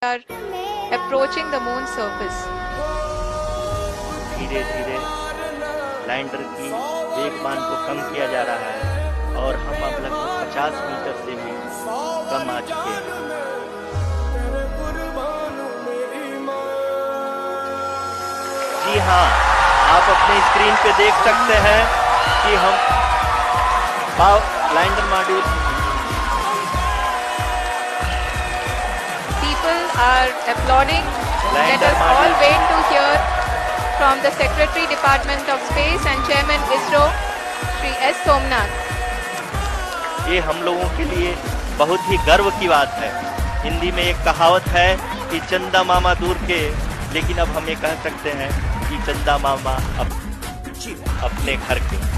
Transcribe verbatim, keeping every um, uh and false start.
are approaching the moon surface. धीरे धीरे lander की वेगमान को कम किया जा रहा है और हम अब लगभग पचास मीटर से भी कम आ चुके हैं। जी हाँ, आप अपने स्क्रीन पे देख सकते हैं कि हम lander module are applauding. Let us all wait to hear from the Secretary Department of Space and Chairman ISRO, Shri S. Somnath. ये हम लोगों के लिए बहुत ही गर्व की बात है। हिंदी में एक कहावत है कि चंदा मामा दूर के, लेकिन अब हम ये कह सकते हैं कि चंदा मामा अप, अपने घर के।